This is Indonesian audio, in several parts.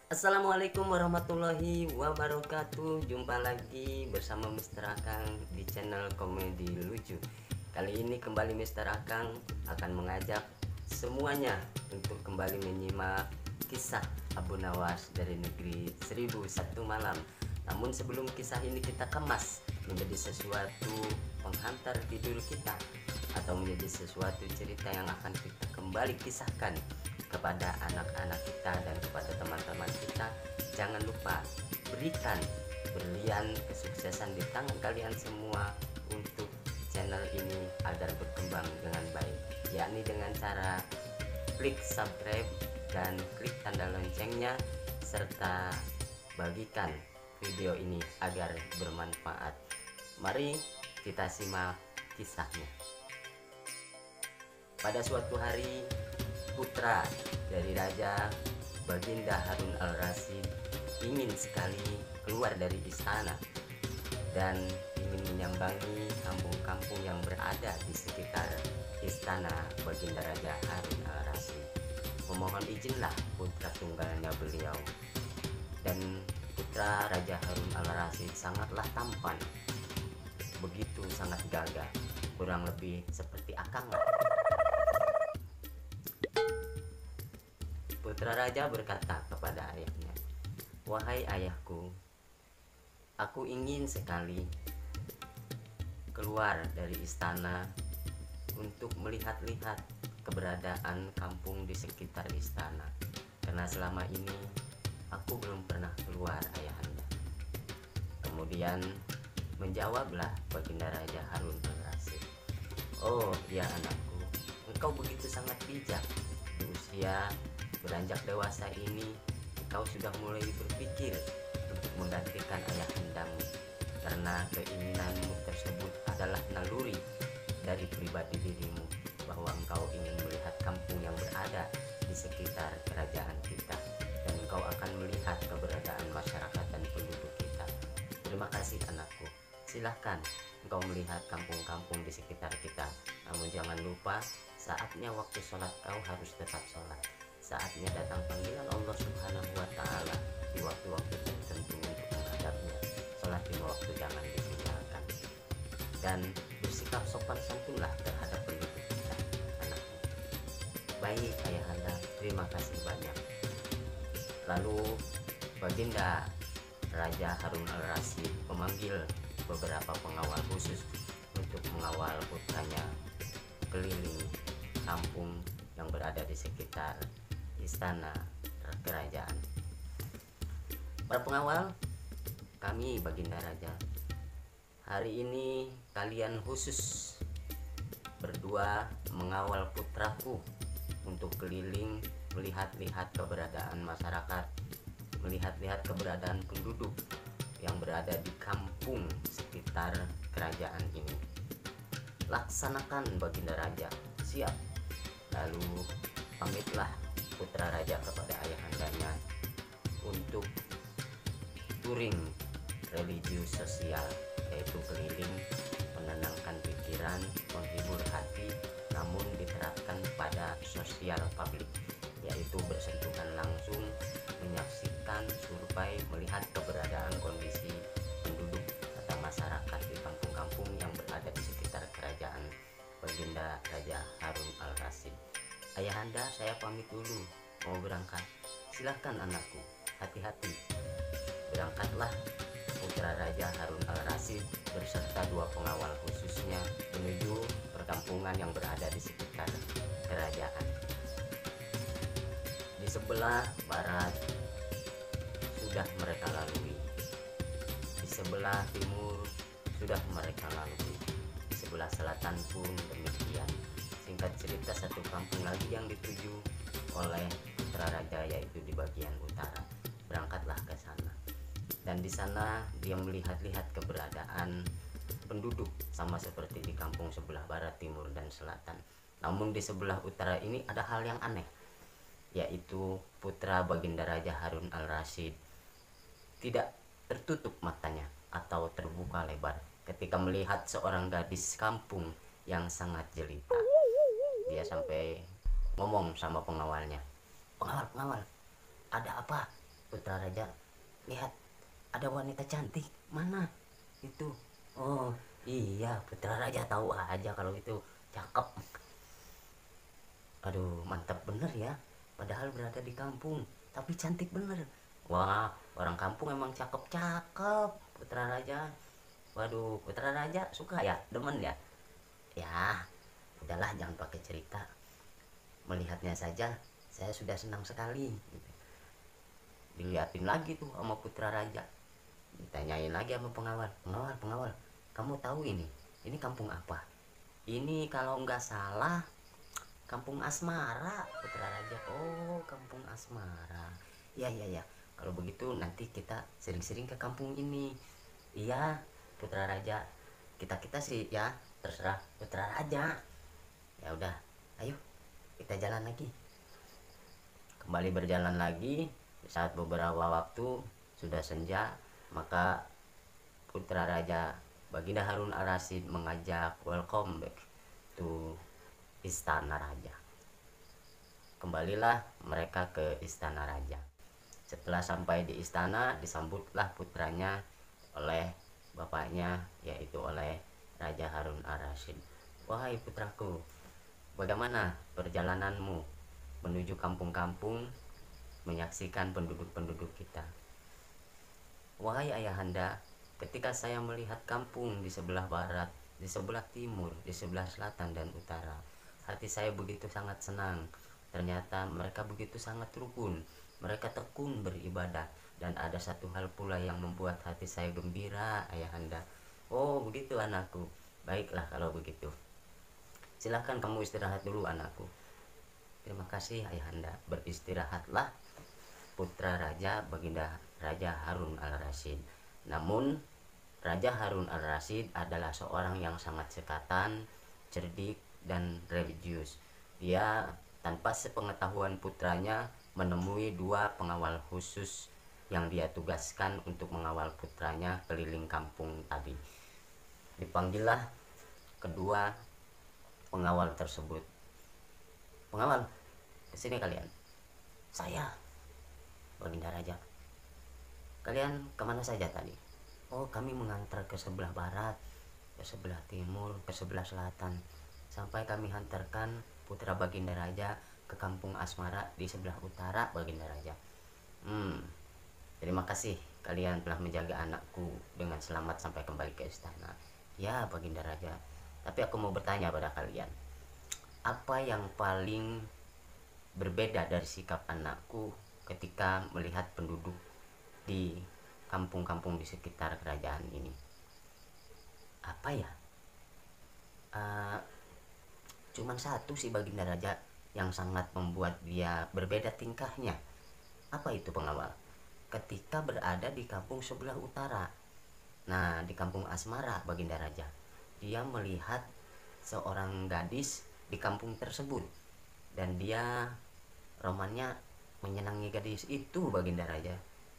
Assalamualaikum warahmatullahi wabarakatuh. Jumpa lagi bersama Mr. Akang di channel komedi lucu. Kali ini kembali Mr. Akang akan mengajak semuanya untuk kembali menyimak kisah Abu Nawas dari negeri 1001 malam. Namun sebelum kisah ini kita kemas menjadi sesuatu penghantar tidur kita, atau menjadi sesuatu cerita yang akan kita kembali kisahkan kepada anak-anak kita dan kepada teman-teman kita, jangan lupa berikan berlian kesuksesan di tangan kalian semua untuk channel ini agar berkembang dengan baik, yakni dengan cara klik subscribe dan klik tanda loncengnya, serta bagikan video ini agar bermanfaat. Mari kita simak kisahnya. Pada suatu hari, putra dari Raja Baginda Harun al-Rasyid ingin sekali keluar dari istana dan ingin menyambangi kampung-kampung yang berada di sekitar istana Baginda Raja Harun al-Rasyid. Memohon izinlah putra tunggalnya beliau, dan putra Raja Harun al-Rasyid sangatlah tampan, begitu sangat gagah, kurang lebih seperti Akang lah. Putra raja berkata kepada ayahnya, "Wahai ayahku, aku ingin sekali keluar dari istana untuk melihat-lihat keberadaan kampung di sekitar istana, karena selama ini aku belum pernah keluar, ayahanda." Kemudian menjawablah Baginda Raja Harun al-Rasyid, "Oh ya anakku, engkau begitu sangat bijak. Di usia beranjak dewasa ini, kau sudah mulai berpikir untuk menggantikan ayahandamu, karena keinginanmu tersebut adalah naluri dari pribadi dirimu, bahwa engkau ingin melihat kampung yang berada di sekitar kerajaan kita, dan engkau akan melihat keberadaan masyarakat dan penduduk kita. Terima kasih anakku, silahkan engkau melihat kampung-kampung di sekitar kita, namun jangan lupa saatnya waktu sholat kau harus tetap sholat. Saatnya datang panggilan Allah Subhanahu wa Ta'ala di waktu-waktu tertentu untuk menghadapnya. Sholat lima waktu jangan ditinggalkan, dan bersikap sopan santunlah terhadap penduduk kita, anakku." "Baik ayahanda, terima kasih banyak." Lalu Baginda Raja Harun al-Rasyid memanggil beberapa pengawal khusus untuk mengawal putranya keliling kampung yang berada di sekitar istana kerajaan. "Para pengawal, kami Baginda Raja, hari ini kalian khusus berdua mengawal putraku untuk keliling melihat-lihat keberadaan masyarakat, melihat-lihat keberadaan penduduk yang berada di kampung sekitar kerajaan ini." "Laksanakan Baginda Raja." "Siap." Lalu pamitlah putra raja kepada ayahandanya untuk touring religius sosial, yaitu keliling menenangkan pikiran, menghibur hati, namun diterapkan pada sosial publik, yaitu bersentuhan langsung, menyaksikan, survei, melihat keberadaan kondisi penduduk atau masyarakat di kampung-kampung yang berada di sekitar kerajaan Baginda Raja Harun al-Rasyid. "Ayahanda, saya pamit dulu, mau berangkat." "Silahkan anakku, hati-hati." Berangkatlah putra Raja Harun al-Rasyid berserta dua pengawal khususnya menuju perkampungan yang berada di sekitar kerajaan. Di sebelah barat sudah mereka lalui, di sebelah timur sudah mereka lalui, di sebelah selatan pun demikian. Singkat cerita, satu kampung lagi yang dituju oleh putra raja, yaitu di bagian utara. Berangkatlah ke sana, dan di sana dia melihat-lihat keberadaan penduduk sama seperti di kampung sebelah barat, timur, dan selatan. Namun di sebelah utara ini ada hal yang aneh, yaitu putra Baginda Raja Harun al-Rasyid tidak tertutup matanya atau terbuka lebar ketika melihat seorang gadis kampung yang sangat jelita. Dia sampai ngomong sama pengawalnya, "Pengawal, pengawal, ada apa?" putra raja, lihat, ada wanita cantik. Mana itu? Oh iya, putra raja tahu aja kalau itu cakep. Aduh, mantap bener ya. Padahal berada di kampung, tapi cantik bener. Wah, orang kampung emang cakep-cakep, putra raja. Waduh, putra raja suka ya, demen ya. Ya, udahlah, jangan pakai cerita. Melihatnya saja saya sudah senang sekali. Diliatin lagi tuh sama putra raja. Ditanyain lagi sama pengawal. Pengawal, kamu tahu ini kampung apa? Ini kalau nggak salah kampung Asmara, putra raja. Oh, kampung Asmara. Ya, ya, ya. Kalau begitu nanti kita sering-sering ke kampung ini. Iya, putra raja. Kita sih ya, terserah putra raja. Ya udah, ayo kita jalan lagi. Kembali berjalan lagi. Saat beberapa waktu sudah senja, maka putra raja Baginda Harun Ar-Rasyid mengajak welcome back to istana raja. Kembalilah mereka ke istana raja. Setelah sampai di istana, disambutlah putranya oleh bapaknya, yaitu oleh Raja Harun Ar-Rasyid. Wahai putraku, bagaimana perjalananmu menuju kampung-kampung menyaksikan penduduk-penduduk kita? Wahai ayahanda, ketika saya melihat kampung di sebelah barat, di sebelah timur, di sebelah selatan dan utara, hati saya begitu sangat senang. Ternyata mereka begitu sangat rukun, mereka tekun beribadah, dan ada satu hal pula yang membuat hati saya gembira, ayahanda. Oh begitu anakku, baiklah kalau begitu. Silahkan kamu istirahat dulu anakku. Terima kasih ayahanda, beristirahatlah putra raja Baginda Raja Harun Al-Rasyid. Namun Raja Harun Al-Rasyid adalah seorang yang sangat cekatan, cerdik, dan religius. Dia tanpa sepengetahuan putranya menemui dua pengawal khusus yang dia tugaskan untuk mengawal putranya keliling kampung tadi. Dipanggillah kedua pengawal tersebut. Pengawal, kesini kalian. Saya, Baginda Raja. Kalian kemana saja tadi? Oh, kami mengantar ke sebelah barat, ke sebelah timur, ke sebelah selatan, sampai kami hantarkan putra Baginda Raja ke kampung Asmara di sebelah utara, Baginda Raja. Terima kasih kalian telah menjaga anakku dengan selamat sampai kembali ke istana. Ya, Baginda Raja. Tapi aku mau bertanya pada kalian, apa yang paling berbeda dari sikap anakku ketika melihat penduduk di kampung-kampung di sekitar kerajaan ini? Apa ya? Cuman satu sih Baginda Raja yang sangat membuat dia berbeda tingkahnya. Apa itu pengawal? Ketika berada di kampung sebelah utara. Nah, di kampung Asmara, Baginda Raja, dia melihat seorang gadis di kampung tersebut, dan dia romannya menyenangi gadis itu, Baginda Raja.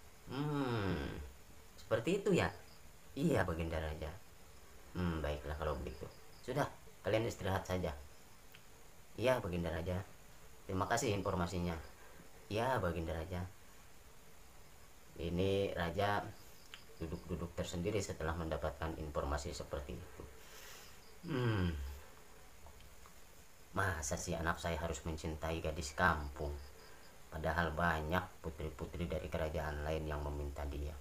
Seperti itu ya? Iya, Baginda Raja. Baiklah kalau begitu. Sudah, kalian istirahat saja. Iya, Baginda Raja. Terima kasih informasinya. Iya, Baginda Raja. Ini Raja duduk-duduk tersendiri setelah mendapatkan informasi seperti itu. Masa sih anak saya harus mencintai gadis kampung? Padahal banyak putri-putri dari kerajaan lain yang meminta dia.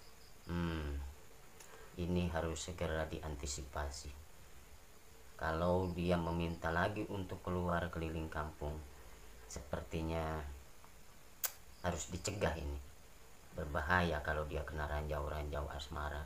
Ini harus segera diantisipasi. Kalau dia meminta lagi untuk keluar keliling kampung, sepertinya harus dicegah ini. Berbahaya kalau dia kena ranjau-ranjau asmara.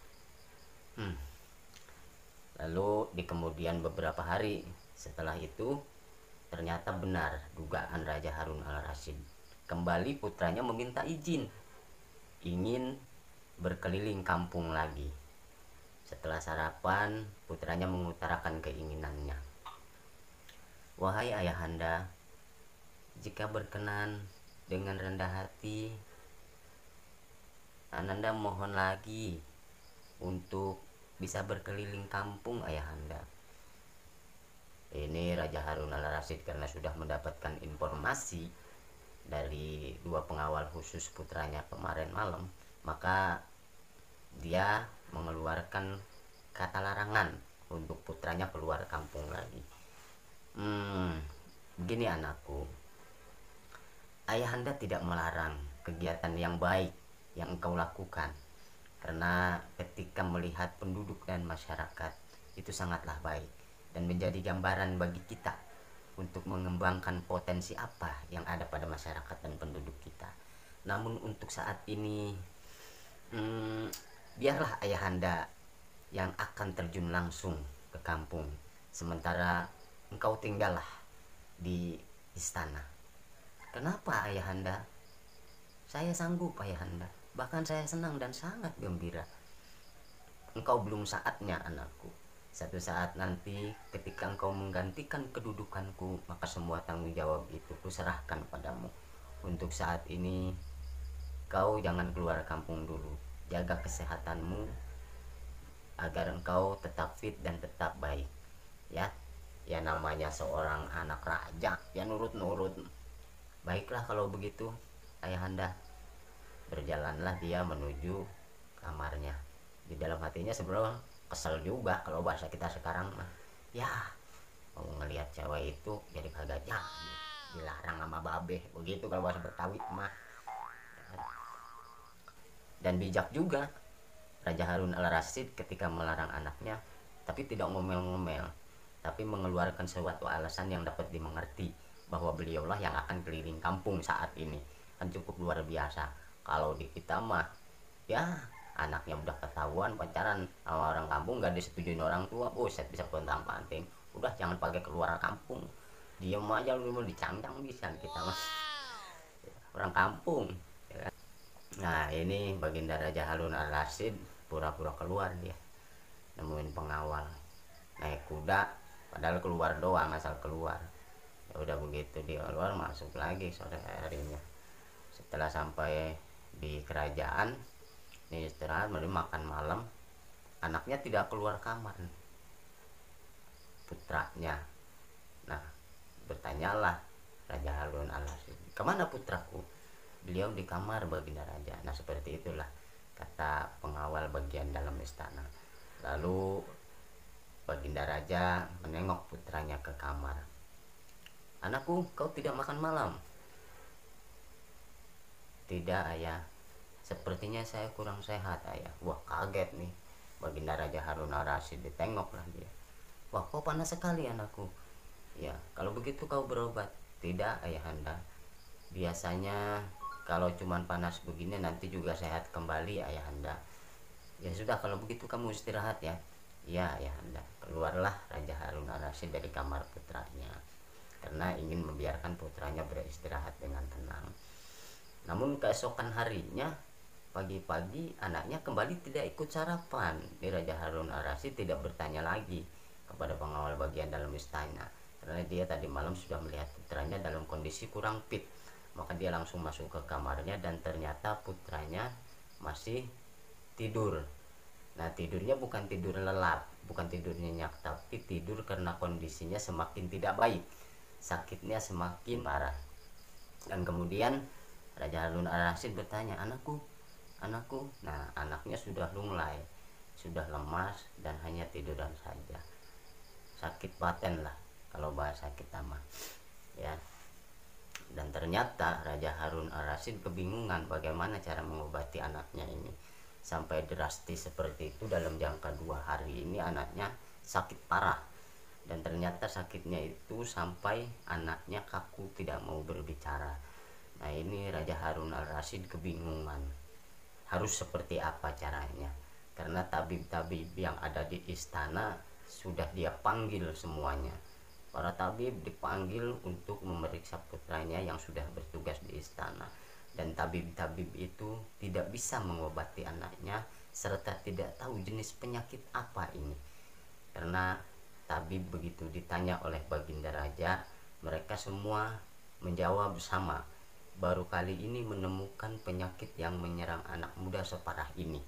Lalu di kemudian beberapa hari setelah itu, ternyata benar dugaan Raja Harun Al-Rasyid. Kembali putranya meminta izin, ingin berkeliling kampung lagi. Setelah sarapan, putranya mengutarakan keinginannya. Wahai ayahanda, jika berkenan dengan rendah hati, Ananda mohon lagi untuk bisa berkeliling kampung ayahanda. Ini Raja Harun Al-Rasyid karena sudah mendapatkan informasi dari dua pengawal khusus putranya kemarin malam, maka dia mengeluarkan kata larangan untuk putranya keluar kampung lagi. Begini anakku, ayahanda tidak melarang kegiatan yang baik yang engkau lakukan, karena ketika melihat penduduk dan masyarakat itu sangatlah baik dan menjadi gambaran bagi kita untuk mengembangkan potensi apa yang ada pada masyarakat dan penduduk kita. Namun untuk saat ini, biarlah ayahanda yang akan terjun langsung ke kampung, sementara engkau tinggallah di istana. Kenapa ayahanda? Saya sanggup ayahanda, bahkan saya senang dan sangat gembira. Engkau belum saatnya anakku. Satu saat nanti ketika engkau menggantikan kedudukanku, maka semua tanggung jawab itu kuserahkan padamu. Untuk saat ini kau jangan keluar kampung dulu. Jaga kesehatanmu agar engkau tetap fit dan tetap baik. Ya, ya namanya seorang anak raja, ya nurut-nurut. Baiklah kalau begitu, ayahanda. Berjalanlah dia menuju kamarnya. Di dalam hatinya sebenarnya kesel juga kalau bahasa kita sekarang mah. Ya, mau ngelihat cewek itu jadi kagak jadi. Dilarang sama babe, begitu kalau bahasa Betawi mah. Dan bijak juga Raja Harun al-Rasyid ketika melarang anaknya, tapi tidak ngomel-ngomel, tapi mengeluarkan suatu alasan yang dapat dimengerti, bahwa beliaulah yang akan keliling kampung saat ini. Kan cukup luar biasa. Kalau di kita mah, ya anaknya udah ketahuan pacaran sama orang kampung, gak disetujuin orang tua, buset bisa pontang panting. Udah jangan pakai keluar kampung, diem aja lu, mau dicangcang bisa kita mah orang kampung. Nah ini baginda Raja Harun al-Rasyid pura-pura keluar, dia nemuin pengawal naik kuda, padahal keluar doang, asal keluar. Ya udah begitu dia keluar, masuk lagi sore harinya. Setelah sampai di kerajaan, ini istirahat, baru makan malam. Anaknya tidak keluar kamar, putranya. Nah bertanyalah Raja Harun al-Rasyid, kemana putraku? Beliau di kamar baginda raja. Nah seperti itulah kata pengawal bagian dalam istana. Lalu baginda raja menengok putranya ke kamar. Anakku, kau tidak makan malam? Tidak ayah, sepertinya saya kurang sehat ayah. Wah kaget nih baginda Raja Harun al-Rasyid, ditengoklah dia. Wah kau panas sekali anakku. Ya kalau begitu kau berobat. Tidak ayahanda, biasanya kalau cuman panas begini nanti juga sehat kembali ayahanda. Ya sudah kalau begitu kamu istirahat ya. Ya ayahanda. Keluarlah Raja Harun al-Rasyid dari kamar putranya, karena ingin membiarkan putranya beristirahat dengan tenang. Namun keesokan harinya, pagi-pagi anaknya kembali tidak ikut sarapan. Di Raja Harun al-Rasyid tidak bertanya lagi kepada pengawal bagian dalam istana, karena dia tadi malam sudah melihat putranya dalam kondisi kurang fit. Maka dia langsung masuk ke kamarnya dan ternyata putranya masih tidur. Nah tidurnya bukan tidur lelap, bukan tidur nyenyak, tapi tidur karena kondisinya semakin tidak baik, sakitnya semakin parah. Dan kemudian Raja Harun al-Rasyid bertanya, anakku, anakku. Nah anaknya sudah lunglai, sudah lemas dan hanya tiduran saja. Sakit paten lah kalau bahasa kita mah, ya. Dan ternyata Raja Harun al-Rasyid kebingungan bagaimana cara mengobati anaknya ini. Sampai drastis seperti itu, dalam jangka 2 hari ini anaknya sakit parah. Dan ternyata sakitnya itu sampai anaknya kaku, tidak mau berbicara. Nah ini Raja Harun al-Rasyid kebingungan harus seperti apa caranya, karena tabib-tabib yang ada di istana sudah dia panggil semuanya. Para tabib dipanggil untuk memeriksa putranya yang sudah bertugas di istana, dan tabib-tabib itu tidak bisa mengobati anaknya serta tidak tahu jenis penyakit apa ini. Karena tabib begitu ditanya oleh baginda raja, mereka semua menjawab sama, baru kali ini menemukan penyakit yang menyerang anak muda separah ini.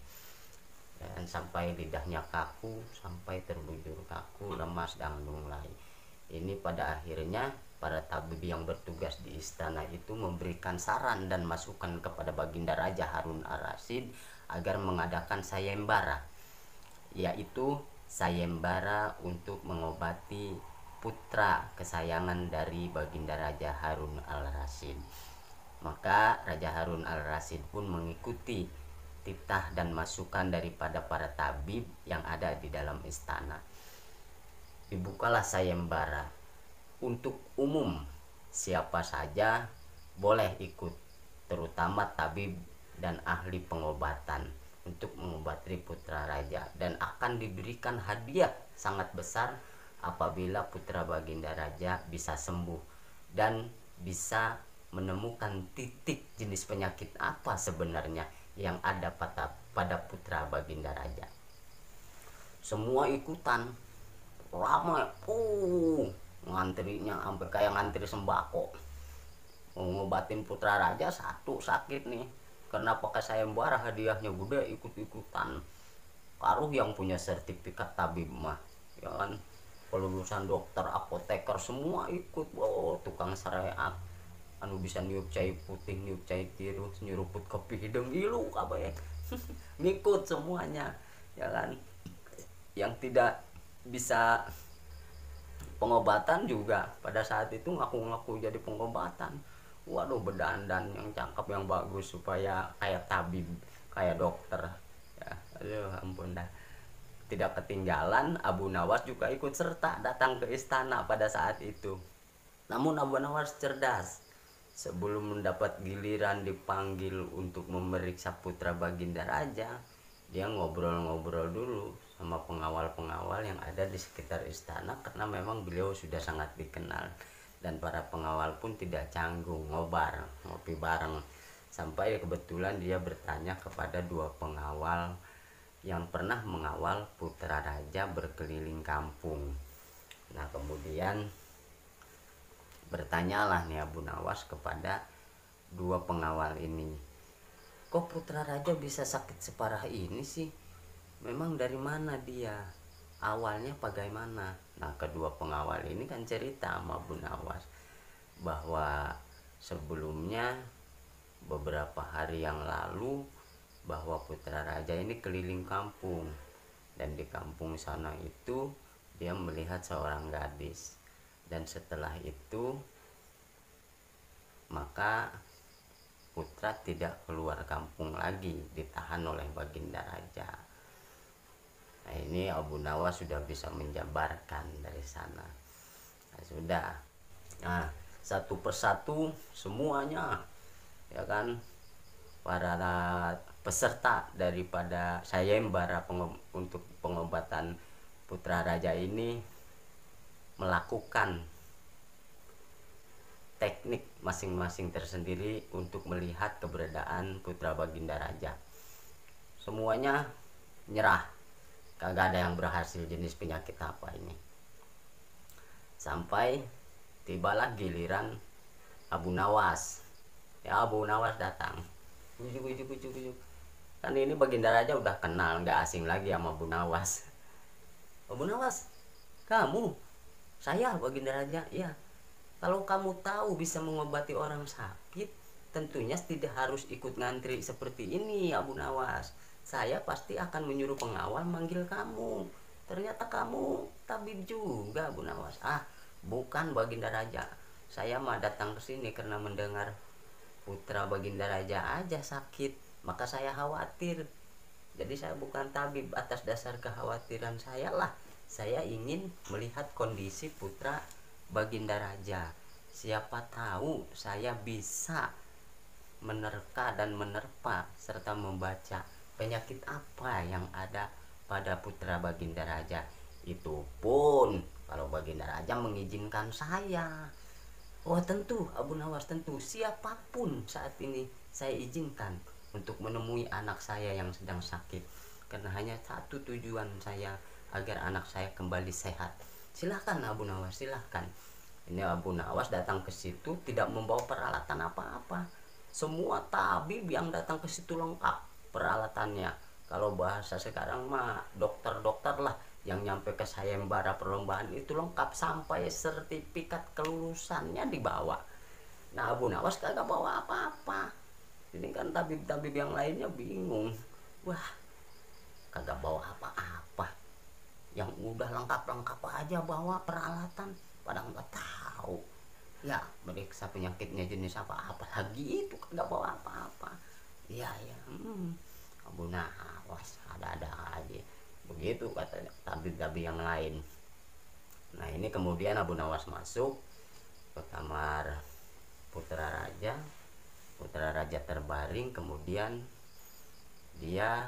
Dan sampai lidahnya kaku, sampai terbujur kaku, lemas dan lunglai. Ini pada akhirnya para tabib yang bertugas di istana itu memberikan saran dan masukan kepada Baginda Raja Harun al-Rasyid agar mengadakan sayembara, yaitu sayembara untuk mengobati putra kesayangan dari Baginda Raja Harun al-Rasyid. Maka Raja Harun al-Rasyid pun mengikuti titah dan masukan daripada para tabib yang ada di dalam istana. Dibukalah sayembara untuk umum, siapa saja boleh ikut, terutama tabib dan ahli pengobatan untuk mengobati putra raja, dan akan diberikan hadiah sangat besar apabila putra Baginda Raja bisa sembuh dan bisa menemukan titik jenis penyakit apa sebenarnya yang ada pada putra Baginda Raja. Semua ikutan, ramai, ngantrinya sampai kayak ngantri sembako. Ngobatin putra raja satu sakit nih, karena pakai sayembara hadiahnya gede, ikut-ikutan. Karuh yang punya sertifikat tabib mah, ya kan, kelulusan dokter, apoteker semua ikut. Tukang sereak anu bisa niup cai putih, niup cai biru, nyeruput kopi hidung ilu apa ya ngikut semuanya, ya kan. Yang tidak bisa pengobatan juga pada saat itu ngaku-ngaku jadi pengobatan. Waduh, berdandan yang cakep, yang bagus supaya kayak tabib, kayak dokter, ya. Aduh, ampun dah. Tidak ketinggalan, Abu Nawas juga ikut serta datang ke istana pada saat itu. Namun Abu Nawas cerdas. Sebelum mendapat giliran dipanggil untuk memeriksa putra Baginda Raja, dia ngobrol-ngobrol dulu sama pengawal-pengawal yang ada di sekitar istana, karena memang beliau sudah sangat dikenal dan para pengawal pun tidak canggung ngopi bareng. Sampai kebetulan dia bertanya kepada dua pengawal yang pernah mengawal putra raja berkeliling kampung. Nah, kemudian bertanyalah nih Abu Nawas kepada dua pengawal ini, kok putra raja bisa sakit separah ini sih? Memang dari mana dia? Awalnya bagaimana? Nah, kedua pengawal ini kan cerita sama Abu Nawas bahwa sebelumnya beberapa hari yang lalu bahwa putra raja ini keliling kampung, dan di kampung sana itu dia melihat seorang gadis, dan setelah itu maka putra tidak keluar kampung lagi, ditahan oleh Baginda Raja. Nah, ini Abu Nawas sudah bisa menjabarkan dari sana. Nah, sudah. Nah, satu persatu semuanya, ya kan, para peserta daripada sayembara untuk pengobatan putra raja ini melakukan teknik masing-masing tersendiri untuk melihat keberadaan putra Baginda Raja. Semuanya nyerah, kagak ada yang berhasil jenis penyakit apa ini. Sampai tibalah giliran Abu Nawas. Ya, Abu Nawas datang. Ujuk. Kan ini Baginda Raja udah kenal, nggak asing lagi sama Abu Nawas. Abu Nawas, kamu? Saya Baginda Raja, ya. Kalau kamu tahu bisa mengobati orang sakit, tentunya tidak harus ikut ngantri seperti ini, Abu Nawas. Saya pasti akan menyuruh pengawal manggil kamu. Ternyata kamu tabib juga, Abu Nawas. Bukan Baginda Raja. Saya mah datang ke sini karena mendengar putra Baginda Raja aja sakit, maka saya khawatir. Jadi saya bukan tabib atas dasar kekhawatiran saya lah. Saya ingin melihat kondisi putra Baginda Raja. Siapa tahu saya bisa menerka dan menerpa serta membaca penyakit apa yang ada pada putra Baginda Raja. Itu pun kalau Baginda Raja mengizinkan saya. Oh tentu Abu Nawas, tentu, siapapun saat ini saya izinkan untuk menemui anak saya yang sedang sakit, karena hanya satu tujuan saya, agar anak saya kembali sehat. Silahkan Abu Nawas, silahkan. Ini Abu Nawas datang ke situ tidak membawa peralatan apa-apa. Semua tabib yang datang ke situ lengkap peralatannya. Kalau bahasa sekarang mah dokter-dokter lah yang nyampe ke sayembara perlombaan itu lengkap sampai sertifikat kelulusannya dibawa. Nah Abu Nawas kagak bawa apa-apa. Ini kan tabib-tabib yang lainnya bingung, wah kagak bawa apa-apa, yang udah lengkap-lengkap aja bawa peralatan, pada nggak tahu ya meriksa penyakitnya jenis apa lagi itu kagak bawa apa-apa. Iya ya, Abu Nawas ada-ada aja begitu kata tabib-tabib yang lain. Nah ini kemudian Abu Nawas masuk ke kamar putra raja. Putra raja terbaring, kemudian dia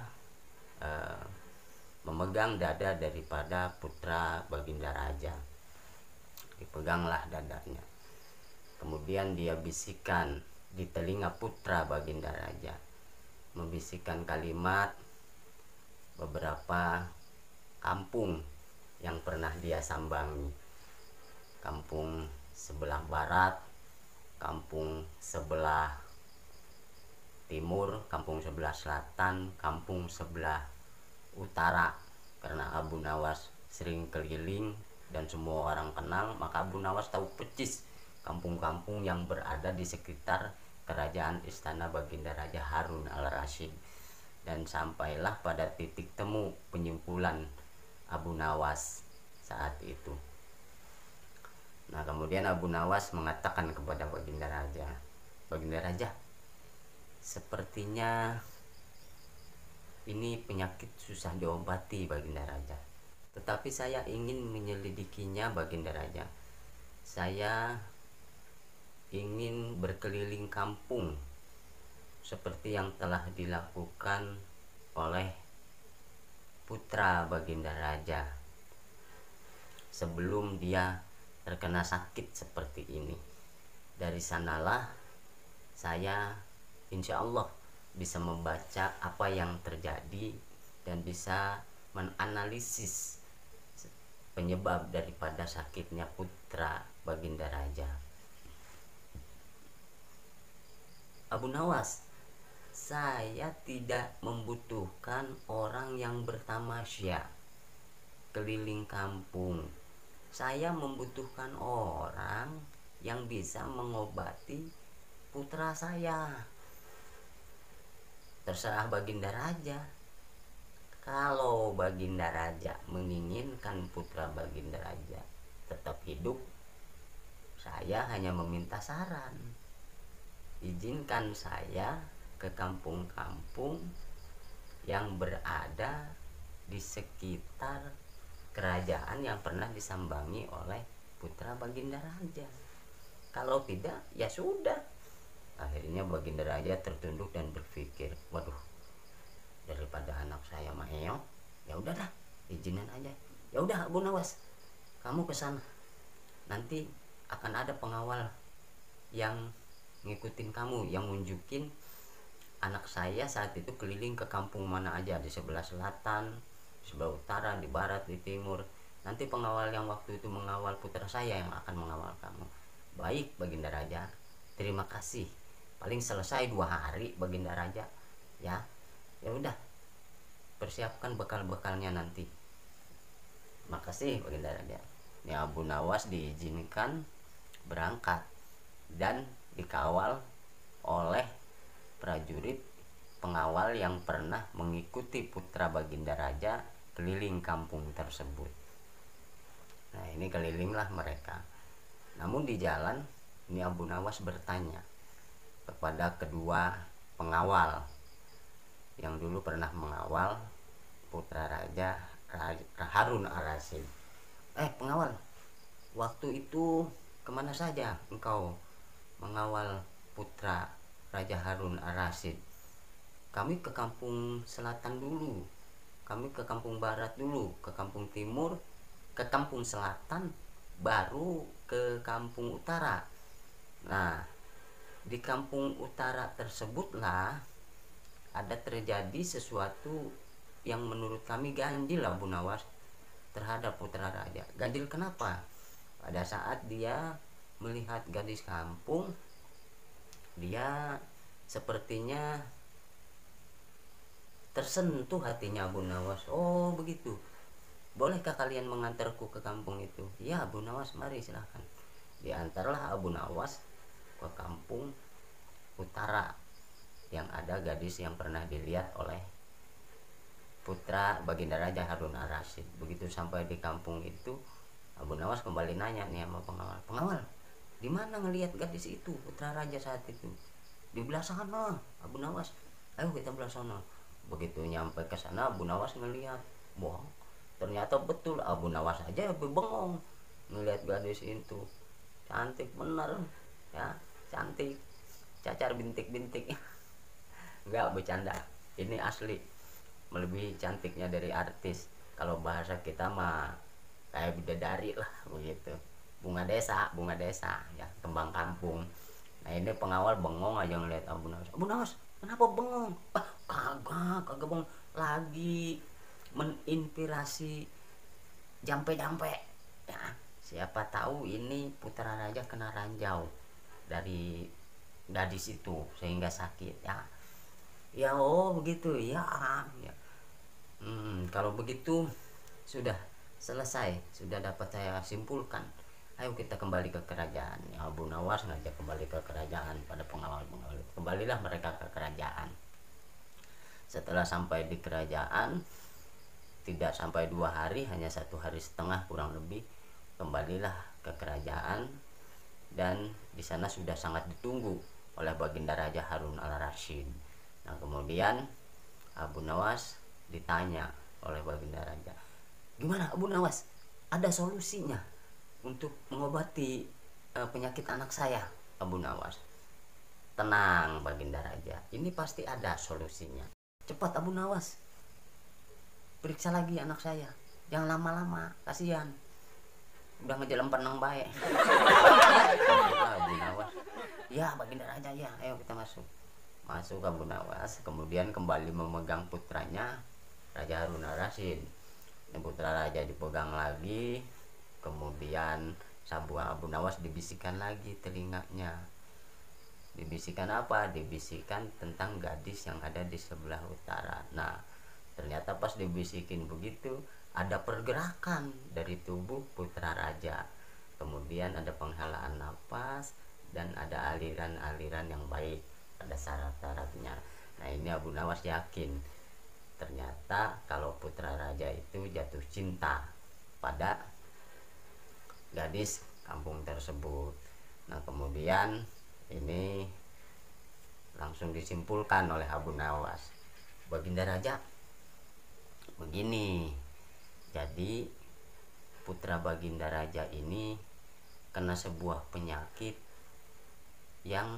memegang dada daripada putra baginda raja. Dipeganglah dadanya. Kemudian dia bisikan di telinga putra baginda raja, membisikkan kalimat beberapa kampung yang pernah dia sambangi. Kampung sebelah barat, kampung sebelah timur, kampung sebelah selatan, kampung sebelah utara. Karena Abu Nawas sering keliling dan semua orang kenal, maka Abu Nawas tahu persis kampung-kampung yang berada di sekitar kerajaan istana baginda Raja Harun al-Rasyid. Dan sampailah pada titik temu penyimpulan Abu Nawas saat itu. Nah kemudian Abu Nawas mengatakan kepada baginda Raja, baginda Raja, sepertinya ini penyakit susah diobati baginda Raja, tetapi saya ingin menyelidikinya baginda Raja. Saya ingin berkeliling kampung seperti yang telah dilakukan oleh putra baginda Raja sebelum dia terkena sakit seperti ini. Dari sanalah saya insya Allah bisa membaca apa yang terjadi dan bisa menganalisis penyebab daripada sakitnya putra baginda Raja. Abu Nawas, saya tidak membutuhkan orang yang bertamasya keliling kampung. Saya membutuhkan orang yang bisa mengobati putra saya. Terserah baginda Raja. Kalau baginda Raja menginginkan putra baginda Raja tetap hidup, saya hanya meminta saran. Izinkan saya ke kampung-kampung yang berada di sekitar kerajaan yang pernah disambangi oleh putra baginda Raja. Kalau tidak, ya sudah. Akhirnya baginda Raja tertunduk dan berpikir, waduh, daripada anak saya maheo, ya udahlah, izinin aja. Ya udah Abu Nawas, kamu ke sana. Nanti akan ada pengawal yang ngikutin kamu, yang nunjukin anak saya saat itu keliling ke kampung mana aja, di sebelah selatan, di sebelah utara, di barat, di timur. Nanti pengawal yang waktu itu mengawal putra saya yang akan mengawal kamu. Baik baginda Raja, terima kasih. Paling selesai 2 hari baginda Raja. Ya udah, persiapkan bekal-bekalnya nanti. Makasih baginda Raja. Ini Abu Nawas diizinkan berangkat dan dikawal oleh prajurit pengawal yang pernah mengikuti putra baginda Raja keliling kampung tersebut. Nah ini kelilinglah mereka. Namun di jalan ini Abu Nawas bertanya kepada kedua pengawal yang dulu pernah mengawal putra Raja Harun al-Rasyid. Pengawal, waktu itu kemana saja engkau mengawal putra Raja Harun al-Rasyid? Kami ke kampung selatan dulu, kami ke kampung barat dulu, ke kampung timur, ke kampung selatan, baru ke kampung utara. Nah di kampung utara tersebutlah ada terjadi sesuatu yang menurut kami ganjil Abu Nawas terhadap putra raja. Ganjil kenapa? Pada saat dia melihat gadis kampung, dia sepertinya tersentuh hatinya Abu Nawas. Oh begitu, bolehkah kalian mengantarku ke kampung itu? Ya Abu Nawas, mari silahkan. Diantarlah Abu Nawas ke kampung utara yang ada gadis yang pernah dilihat oleh putra Baginda Raja Harun al-Rasyid. Begitu sampai di kampung itu, Abu Nawas kembali nanya nih sama pengawal, pengawal, di mana ngelihat gadis itu, putra raja saat itu? Di belah sana Abu Nawas, ayo kita belah sana. Begitu nyampe ke sana, Abu Nawas ngelihat, bohong, ternyata betul Abu Nawas aja bengong ngelihat gadis itu. Cantik bener ya, cantik, cacar bintik-bintik. Enggak bercanda, ini asli, melebihi cantiknya dari artis. Kalau bahasa kita mah kayak bidadari lah begitu, bunga desa ya, kembang kampung. Nah ini pengawal bengong aja ngeliat Abu Nawas. Abu Nawas, kenapa bengong? Ah, kagak bengong, lagi meninspirasi jampe-jampe ya. Siapa tahu ini putra raja kena ranjau dari gadis itu sehingga sakit ya. Ya oh begitu ya, ya. Kalau begitu sudah selesai, sudah dapat saya simpulkan. Ayo kita kembali ke kerajaan. Ya, Abu Nawas ngajak kembali ke kerajaan pada pengawal-pengawal. Kembalilah mereka ke kerajaan. Setelah sampai di kerajaan, tidak sampai 2 hari, hanya 1 hari setengah kurang lebih, kembalilah ke kerajaan. Dan di sana sudah sangat ditunggu oleh Baginda Raja Harun al-Rasyid. Nah kemudian Abu Nawas ditanya oleh Baginda Raja, gimana Abu Nawas, ada solusinya untuk mengobati penyakit anak saya? Abu Nawas, tenang Baginda Raja, ini pasti ada solusinya. Cepat Abu Nawas, periksa lagi anak saya, jangan lama-lama, kasihan udah ngejalan penang baik. Abu Nawas, ya Baginda Raja ya, ayo kita masuk. Masuk Abu Nawas, kemudian kembali memegang putranya Raja Harun al-Rasyid. Putra raja dipegang lagi, kemudian sabu Abu Nawas dibisikkan lagi telinganya. Dibisikkan apa? Dibisikkan tentang gadis yang ada di sebelah utara. Nah ternyata pas dibisikin begitu, ada pergerakan dari tubuh putra raja, kemudian ada penghalaan nafas, dan ada aliran-aliran yang baik, ada syarat-syaratnya. Nah ini Abu Nawas yakin ternyata kalau putra raja itu jatuh cinta pada gadis kampung tersebut. Nah kemudian ini langsung disimpulkan oleh Abu Nawas, Baginda Raja begini, jadi putra Baginda Raja ini kena sebuah penyakit yang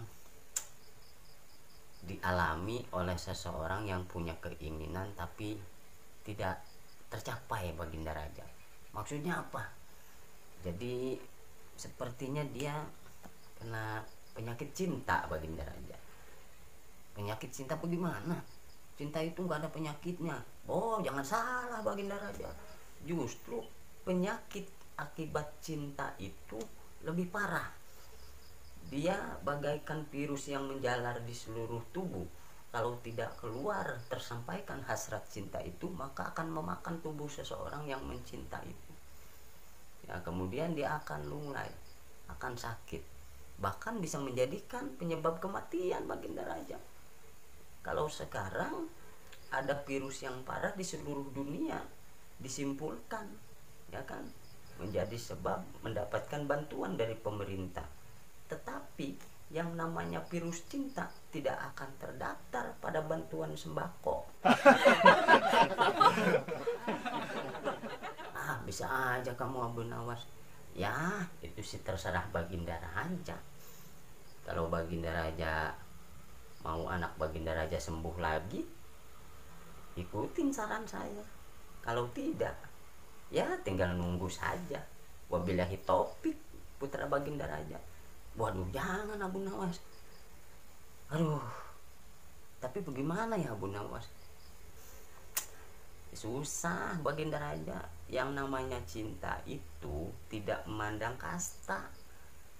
dialami oleh seseorang yang punya keinginan tapi tidak tercapai Baginda Raja. Maksudnya apa? Jadi sepertinya dia kena penyakit cinta Baginda Raja. Penyakit cinta bagaimana? Cinta itu nggak ada penyakitnya. Oh jangan salah Baginda Raja, justru penyakit akibat cinta itu lebih parah. Dia bagaikan virus yang menjalar di seluruh tubuh. Kalau tidak keluar tersampaikan hasrat cinta itu, maka akan memakan tubuh seseorang yang mencinta itu. Ya, kemudian dia akan lunglai, akan sakit, bahkan bisa menjadikan penyebab kematian Baginda Raja. Kalau sekarang ada virus yang parah di seluruh dunia, disimpulkan, ya kan, menjadi sebab mendapatkan bantuan dari pemerintah. Tetapi yang namanya virus cinta tidak akan terdaftar pada bantuan sembako. Bisa aja kamu Abu Nawas. Ya itu sih terserah Baginda Raja. Kalau Baginda Raja mau anak Baginda Raja sembuh lagi, ikutin saran saya. Kalau tidak, ya tinggal nunggu saja. Wabillahi taufik putra Baginda Raja. Waduh jangan Abu Nawas. Aduh, tapi bagaimana ya Abu Nawas? Susah Baginda Raja. Yang namanya cinta itu tidak memandang kasta,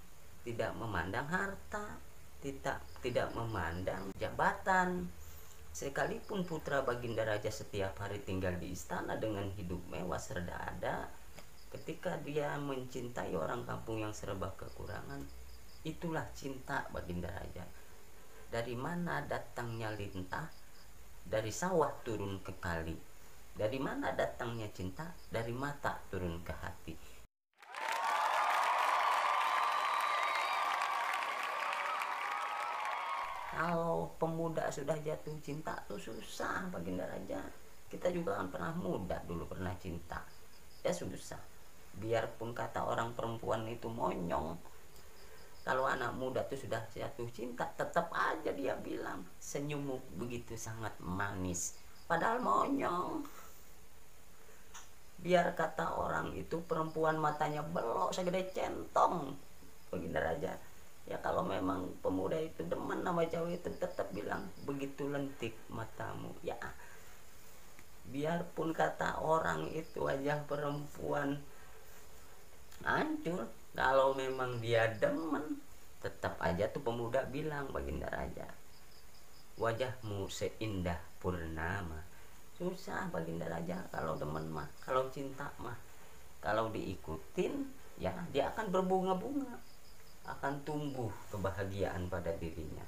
tidak memandang harta, tidak memandang jabatan. Sekalipun putra Baginda Raja setiap hari tinggal di istana dengan hidup mewah serda ada, ketika dia mencintai orang kampung yang serba kekurangan, itulah cinta Baginda Raja. Dari mana datangnya lintah? Dari sawah turun ke kali. Dari mana datangnya cinta? Dari mata turun ke hati. Kalau pemuda sudah jatuh cinta tuh susah Baginda Raja. Kita juga kan pernah muda dulu, pernah cinta. Ya susah. Biarpun kata orang perempuan itu monyong, kalau anak muda tuh sudah jatuh cinta, tetap aja dia bilang senyummu begitu sangat manis. Padahal monyong. Biar kata orang itu perempuan matanya belok segede centong Baginda Raja. Ya kalau memang pemuda itu demen sama cewek itu, tetap bilang begitu lentik matamu. Ya biarpun kata orang itu wajah perempuan hancur, kalau memang dia demen, tetap aja tuh pemuda bilang Baginda Raja, wajahmu seindah purnama. Susah Baginda Raja kalau demen mah, kalau cinta mah, kalau diikutin ya dia akan berbunga-bunga, akan tumbuh kebahagiaan pada dirinya.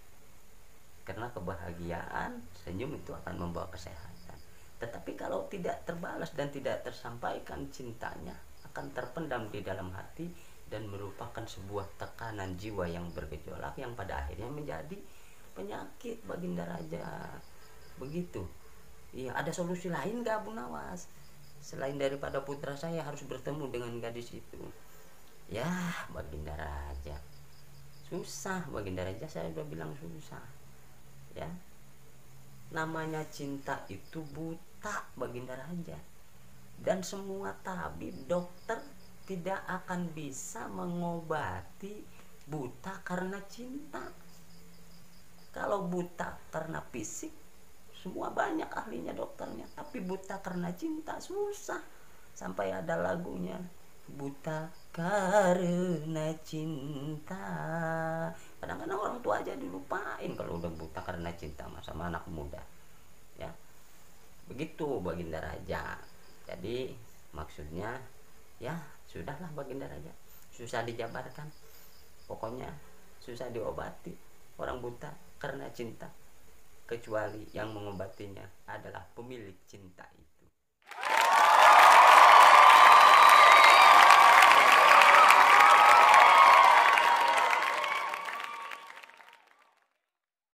Karena kebahagiaan, senyum itu akan membawa kesehatan. Tetapi kalau tidak terbalas dan tidak tersampaikan cintanya, akan terpendam di dalam hati dan merupakan sebuah tekanan jiwa yang bergejolak, yang pada akhirnya menjadi penyakit Baginda Raja. Begitu. Iya, ada solusi lain gak Bu Nawas? Selain daripada putra saya harus bertemu dengan gadis itu. Ya Baginda Raja, susah Baginda Raja, saya udah bilang susah. Ya, namanya cinta itu buta Baginda Raja. Dan semua tabib, dokter tidak akan bisa mengobati buta karena cinta. Kalau buta karena fisik, semua banyak ahlinya dokternya. Tapi buta karena cinta susah. Sampai ada lagunya, buta karena cinta. Kadang-kadang orang tua aja dilupain kalau udah buta karena cinta sama anak muda. Ya, begitu Baginda Raja. Jadi maksudnya ya sudahlah Baginda Raja, susah dijabarkan, pokoknya susah diobati orang buta karena cinta, kecuali yang mengobatinya adalah pemilik cinta itu.